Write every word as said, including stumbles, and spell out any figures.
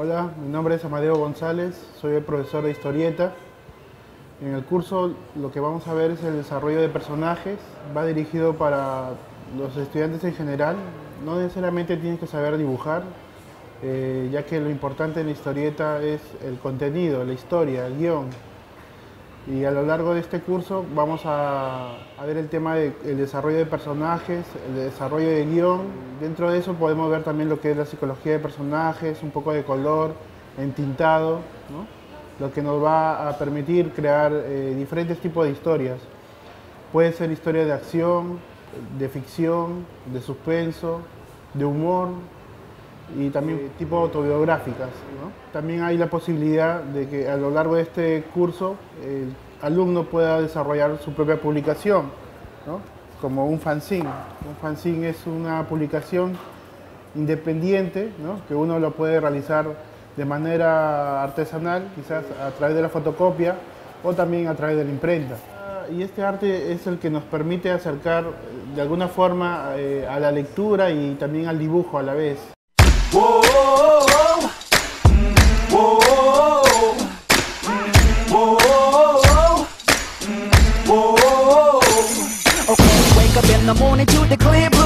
Hola, mi nombre es Amadeo González, soy el profesor de historieta. En el curso lo que vamos a ver es el desarrollo de personajes, va dirigido para los estudiantes en general. No necesariamente tienes que saber dibujar, eh, ya que lo importante en la historieta es el contenido, la historia, el guión. Y a lo largo de este curso vamos a, a ver el tema del desarrollo de personajes, el desarrollo de guión. Dentro de eso podemos ver también lo que es la psicología de personajes, un poco de color, entintado, ¿no? Lo que nos va a permitir crear eh, diferentes tipos de historias. Puede ser historia de acción, de ficción, de suspenso, de humor y también eh, tipo autobiográficas, ¿no? También hay la posibilidad de que a lo largo de este curso el alumno pueda desarrollar su propia publicación, ¿no? Como un fanzine. Un fanzine es una publicación independiente, ¿no? Que uno lo puede realizar de manera artesanal, quizás a través de la fotocopia o también a través de la imprenta. Y este arte es el que nos permite acercar de alguna forma eh, a la lectura y también al dibujo a la vez. Whoa, whoa, whoa, whoa, whoa, whoa. Okay, wake up in the morning to the clear